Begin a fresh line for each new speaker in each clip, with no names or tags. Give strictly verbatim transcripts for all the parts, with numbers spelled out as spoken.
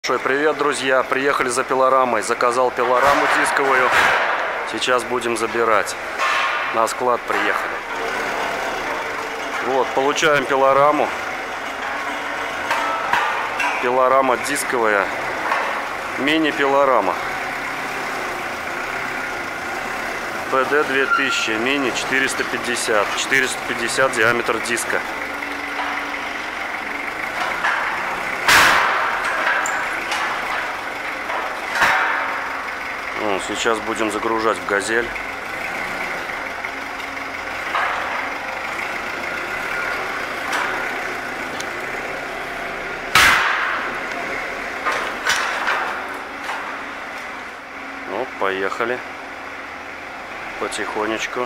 Привет, друзья! Приехали за пилорамой. Заказал пилораму дисковую. Сейчас будем забирать. На склад приехали. Вот, получаем пилораму. Пилорама дисковая. Мини-пилорама. пэ дэ две тысячи. Мини четыреста пятьдесят. четыреста пятьдесят диаметр диска. Сейчас будем загружать в газель. Ну, поехали. Потихонечку.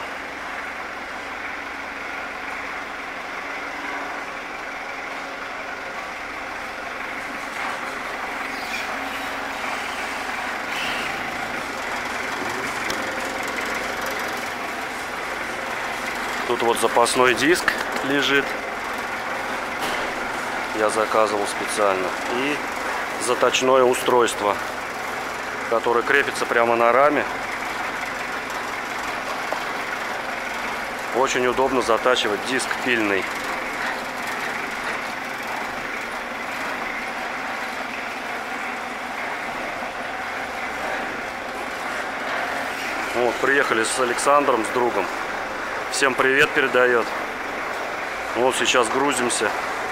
Тут вот запасной диск лежит. Я заказывал специально. И заточное устройство, которое крепится прямо на раме. Очень удобно затачивать диск пильный. Вот, приехали с Александром, с другом. Всем привет передает. Вот сейчас грузимся.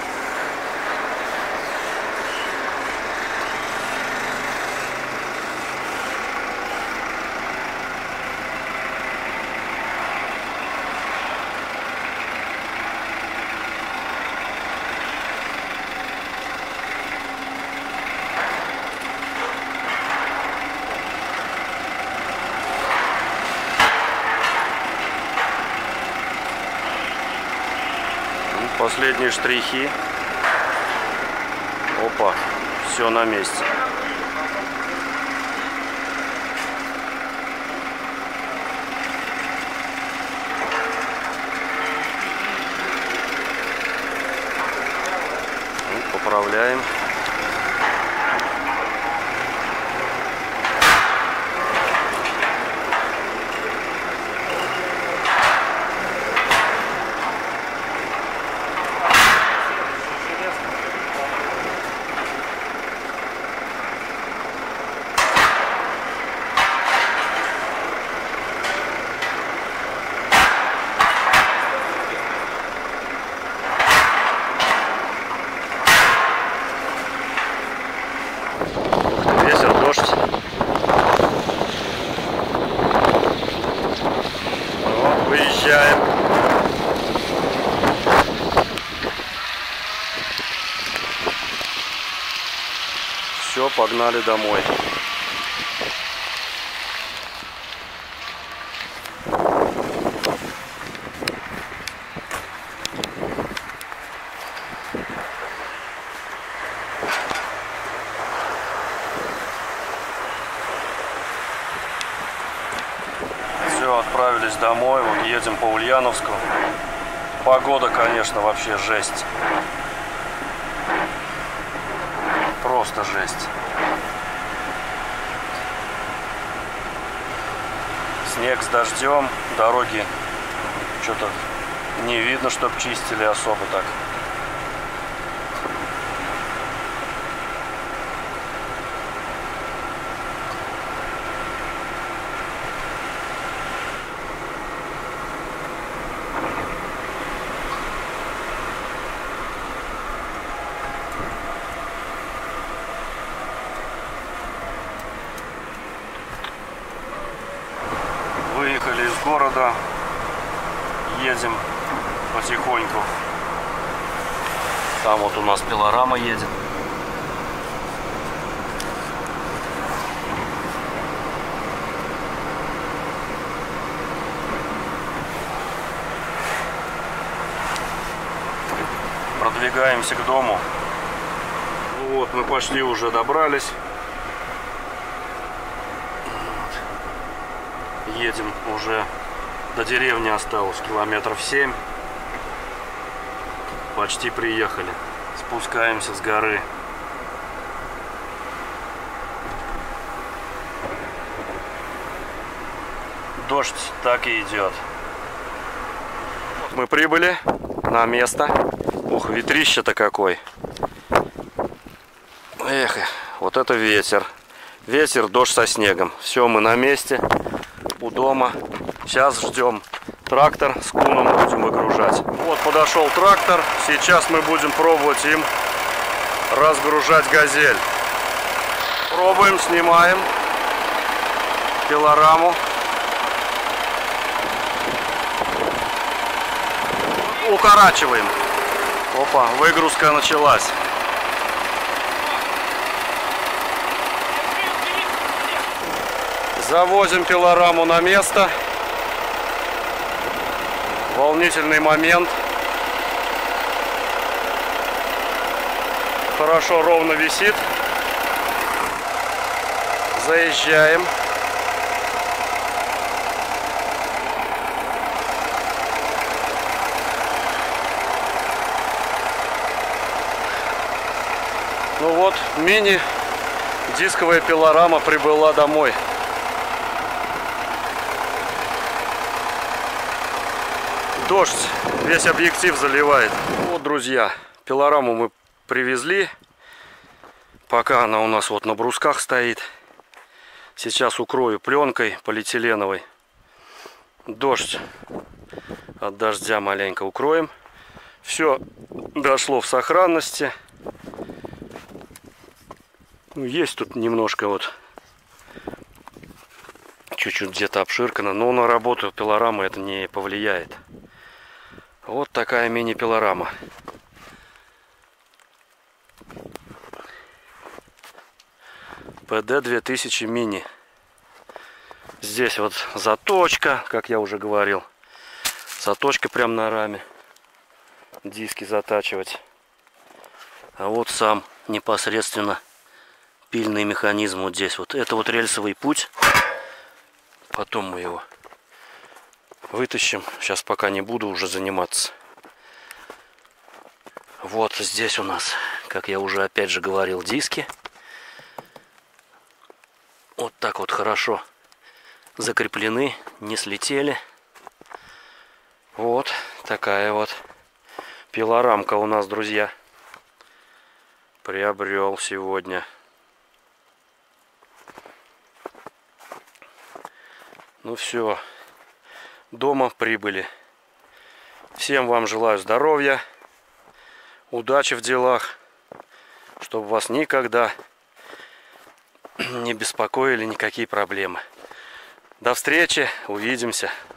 Последние штрихи. Опа, все на месте. Ну, поправляем. Выезжаем. Все, погнали домой. Отправились домой, вот едем по Ульяновску. Погода, конечно, вообще жесть. Просто жесть. Снег с дождем, дороги что-то не видно, чтоб чистили особо так. Выехали из города, едем потихоньку. Там вот у нас пилорама едет. Продвигаемся к дому. Вот, мы почти уже добрались. Едем уже до деревни, осталось километров семь. Почти приехали. Спускаемся с горы. дождь так и идет. Мы прибыли на место. Ух, ветрище-то какой. Эх, вот это ветер. Ветер, дождь со снегом. Все, мы на месте. У дома. Сейчас ждем трактор с куном, будем выгружать. Вот подошел трактор. Сейчас мы будем пробовать им разгружать газель. Пробуем, снимаем пилораму. Укорачиваем. Опа, выгрузка началась. Завозим пилораму на место. Волнительный момент. Хорошо, ровно висит. Заезжаем. Ну вот, мини-дисковая пилорама прибыла домой. Дождь весь объектив заливает. Вот, друзья, пилораму мы привезли. Пока она у нас вот на брусках стоит. Сейчас укрою пленкой полиэтиленовой. Дождь от дождя маленько укроем. Все дошло в сохранности. Ну, есть тут немножко вот чуть-чуть где-то обширкано, но на работу пилорамы это не повлияет. Вот такая мини-пилорама. пэ дэ две тысячи мини. Здесь вот заточка, как я уже говорил. Заточка прям на раме. Диски затачивать. А вот сам непосредственно пильный механизм вот здесь. Вот это вот рельсовый путь. Потом мы его вытащим. Сейчас пока не буду уже заниматься. Вот здесь у нас, как я уже опять же говорил, диски. Вот так вот хорошо закреплены, не слетели. Вот такая вот пилорамка у нас, друзья. Приобрел сегодня. Ну все, дома прибыли. Всем вам желаю здоровья, удачи в делах, чтобы вас никогда не беспокоили никакие проблемы. До встречи, увидимся.